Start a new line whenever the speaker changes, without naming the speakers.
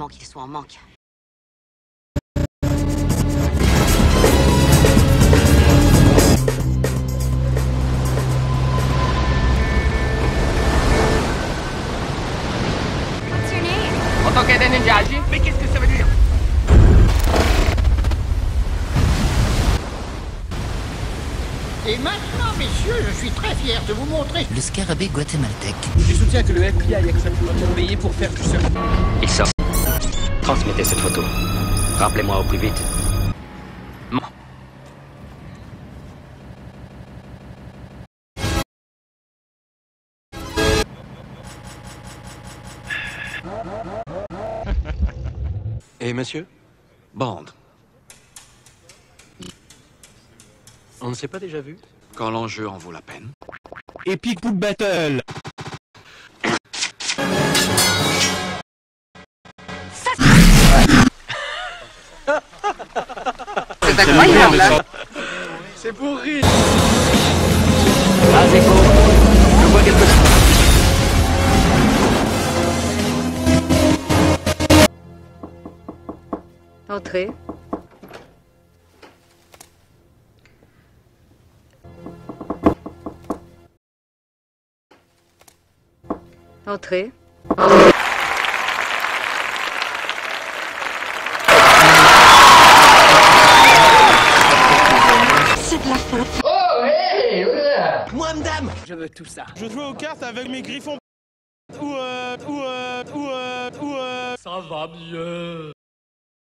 qu'ils soient en manque.
What's your name?
Otokeden Ninjaji. Mais qu'est-ce que ça veut dire?
Et maintenant, messieurs, je suis très fier de vous montrer
Le scarabée guatémaltèque.
Je soutiens que le FBI a exactement payé pour faire tout ça.
Il sort. Transmettez cette photo. Rappelez-moi au plus vite. Bon.
Et monsieur?
Bond,
On ne s'est pas déjà vu?
quand l'enjeu en vaut la peine.
Epic Poop Battle.
C'est incroyable, hein? C'est pour rire.
Ah, Zeko, je vois quelque chose.
Entrez. Entrez. C'est de la faute.
Moi, madame, je veux tout ça.
Je joue aux cartes avec mes griffons. Ça va mieux.